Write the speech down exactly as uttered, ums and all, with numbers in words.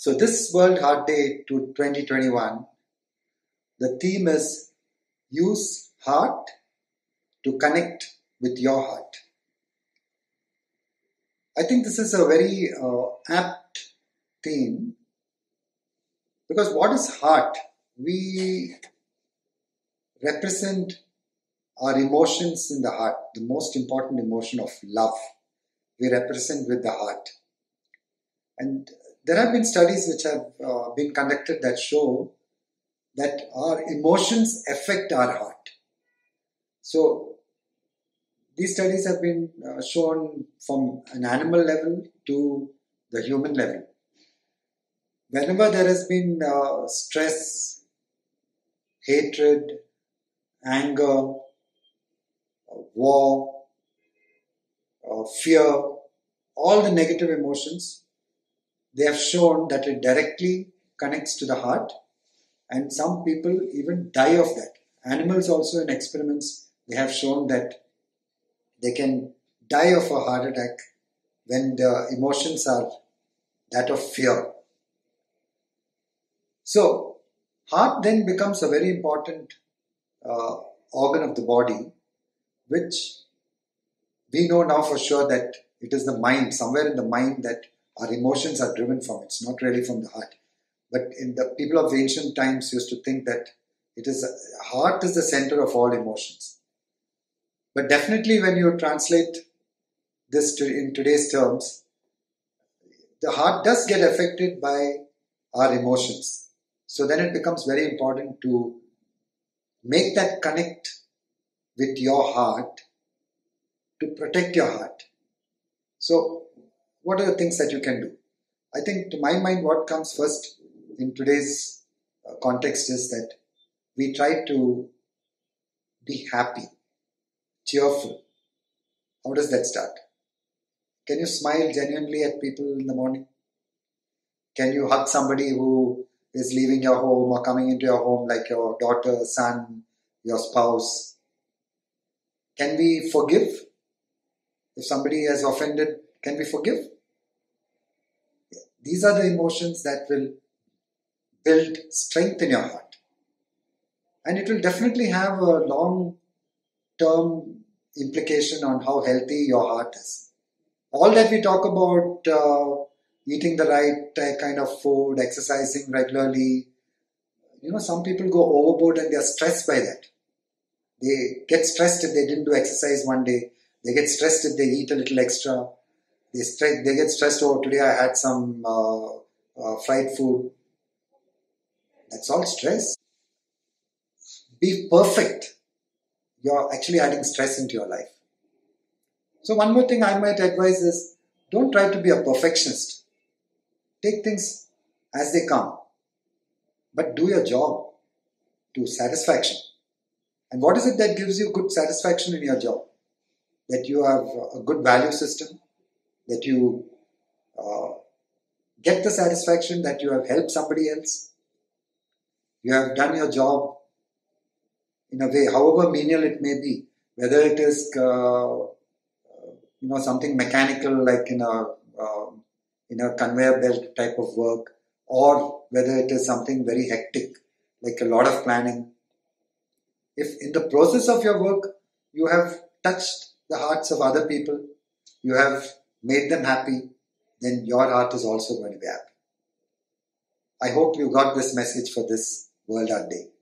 So this World Heart Day to twenty twenty-one, the theme is use heart to connect with your heart. I think this is a very uh, apt theme, because what is heart? We represent our emotions in the heart, the most important emotion of love. We represent with the heart. And there have been studies which have uh, been conducted that show that our emotions affect our heart. So these studies have been uh, shown from an animal level to the human level. Whenever there has been uh, stress, hatred, anger, uh, war, uh, fear, all the negative emotions, they have shown that it directly connects to the heart, and some people even die of that. Animals also, in experiments, they have shown that they can die of a heart attack when the emotions are that of fear. So, heart then becomes a very important uh, organ of the body, which we know now for sure that it is the mind, somewhere in the mind, that our emotions are driven from. It's not really from the heart. But in the people of ancient times used to think that it is heart is the center of all emotions. But definitely when you translate this to, in today's terms, the heart does get affected by our emotions. So then it becomes very important to make that connect with your heart, to protect your heart. So what are the things that you can do? I think, to my mind, what comes first in today's uh, context is that we try to be happy, cheerful. How does that start? Can you smile genuinely at people in the morning? Can you hug somebody who is leaving your home or coming into your home, like your daughter, son, your spouse? Can we forgive? If somebody has offended, can we forgive? These are the emotions that will build strength in your heart. And it will definitely have a long-term implication on how healthy your heart is. All that we talk about, uh, eating the right uh, kind of food, exercising regularly, you know, some people go overboard and they are stressed by that. They get stressed if they didn't do exercise one day. They get stressed if they eat a little extra. They, stress, they get stressed, oh, today I had some uh, uh, fried food. That's all stress. Be perfect. You're actually adding stress into your life. So one more thing I might advise is, don't try to be a perfectionist. Take things as they come. But do your job to satisfaction. And what is it that gives you good satisfaction in your job? That you have a good value system, that you uh, get the satisfaction that you have helped somebody else. You have done your job in a way, however menial it may be, whether it is uh, you know, something mechanical like in a uh, in a conveyor belt type of work, or whether it is something very hectic like a lot of planning. If in the process of your work you have touched the hearts of other people, you have made them happy, then your heart is also going to be happy. I hope you got this message for this World Heart Day.